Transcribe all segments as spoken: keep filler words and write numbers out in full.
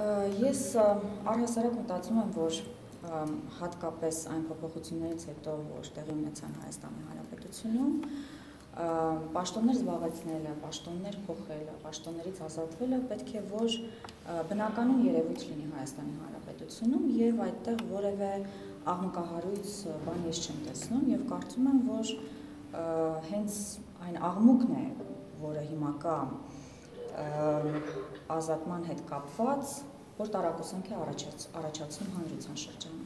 Ես առհասարակ մտածում եմ, որ հատկապես այն փոփոխություններից հետո, որ տեղի ունեցան Հայաստանի Հանրապետությունում, պաշտոններ զբաղեցնելը, պաշտոններ փոխելը, պաշտոններից ազատվելը պետք է որ բնականon երևույթ լինի Հայաստանի Հանրապետությունում եւ այդտեղ որևէ աղմկահարույց բան ես չեմ տեսնում եւ կարծում եմ, որ հենց այն աղմուկն է, որը հիմա կա ազատման հետ կապված, որ տարակուսանք է առաջացնում հանրության շրջանում։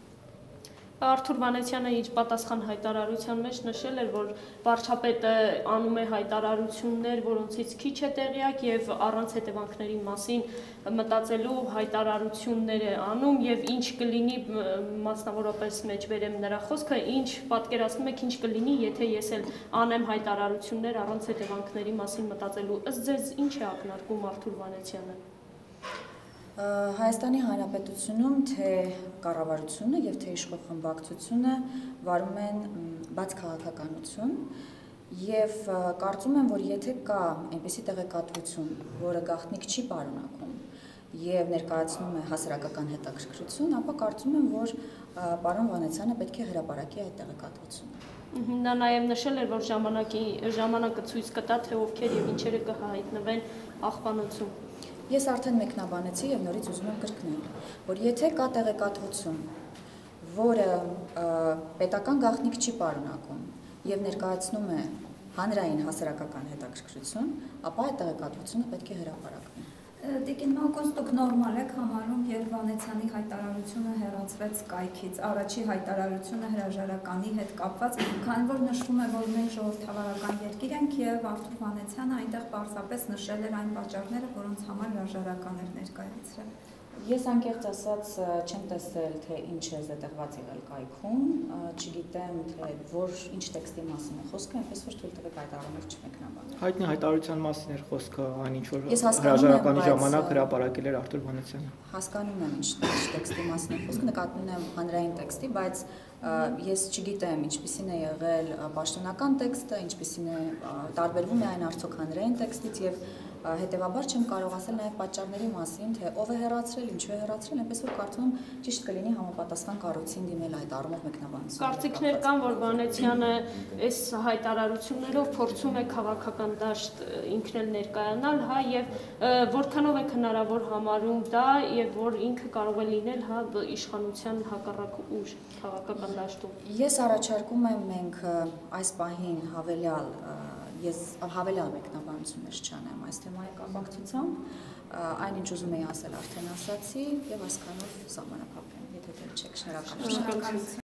Արթուր Վանեցյանը իր պատասխան հայտարարության մեջ նշել էր, որ վարչապետը անում է հայտարարություններ, որոնցից քիչ է տեղյակ եւ առանց հետևանքների մասին մտածելու հայտարարություններ է անում եւ ինչ կլինի մասնավորապես մեջբերեմ նրա խոսքը, ինչ պատկերացնում եք ինչ կլինի, եթե ես էլ անեմ հայտարարություններ առանց հետևանքների մասին մտածելու։ Ըստ ձեզ ինչ է ակնարկում Արթուր Վանեցյանը։ Հայաստանի Հանրապետությունում թե կառավարությունը եւ թե իշխող խմբակցությունը վարում են բաց քաղաքականություն եւ կարծում եմ, որ եթե կա այնպիսի տեղեկատվություն, որը գաղտնիք չի պարունակում եւ ներկայացնում է հասարակական հետաքրքրություն, ապա կարծում եմ, որ պարոն Վանեցյանը պետք է հրապարակի այդ տեղեկատվությունը։ Նա նաեւ նշել էր, որ ժամանակի ժամանակը ցույց կտա, թե ովքեր եւ ինչերը կհայտնվեն աղբանոցում։ Ես արդեն մեկնաբանեցի եւ նորից ուզում եմ կրկնել, որ եթե կա տեղեկատվություն, որը պետական գաղտնիք չի պարունակում եւ ներկայացնում է հանրային հասարակական հետաքրքրություն, ապա այդ տեղեկատվությունը պետք է հրապարակվի։ Տիկին Մակոս, դուք նորմալ եք համարում, երբ Վանեցյանի հայտարարությունը հեռացվեց կայքից, առաջի հայտարարությունը հրաժարականի հետ կապված, քանի որ նշվում է, որ մենք ժողովրդավարական երկիր ենք եւ Արթուր Վանեցյանը այնտեղ պարզապես նշել էր այն պատճառները, որոնց համար հրաժարական էր ներկայացրել։ Ես անկեղծ ասած չեմ տեսել, թե ինչ է զետեղված եղել կայքում, չգիտեմ, թե որ ինչ տեքստի մասին է խոսքը, այնպես որ թույլ տվեք այդ առումով չմեկնաբանել։ Հայտնի հայտարարության մասին էր խոսքը, այն ինչ որ հրաժարականի ժամանակ հրապարակել էր Արթուր Վանեցյանը։ Հասկանում եմ ինչ տեքստի մասին է խոսքը, նկատի ունեմ հանրային տեքստի, բայց ես չգիտեմ ինչպիսին է եղել պաշտոնական տեքստը, ինչպիսին է տարբերվում է այն արդյոք հանրային տեքստից եւ հետեւաբար չեմ կարող ասել նաեւ պատճառների մասին, թե ով է հեռացրել, ինչու է հեռացրել, այնպես որ կարծում եմ ճիշտ կլինի համապատասխան կառույցին դիմել այդ առումով մեկնաբանություն։ Կարծիքներ կան, որ Վանեցյանը այս հայտարարություններով փորձում է քաղաքական դաշտ ինքն էլ ներկայանալ, հա, եւ որքանով է հնարավոր համարում դա եւ որ ինքը կարող է լինել, հա, իշխանության հակառակ ուժ քաղաքական դաշտում։ Ես առաջարկում եմ մենք այս պահին հավելյալ Ես հավելյալ մեկնաբանություններ չանեմ այս թեմայի կապակցությամբ, այն ինչ ուզում էի ասել արդեն ասացի եւ այսքանով սահմանափակեմ, եթե դեռ չեք, շնորհակալություն։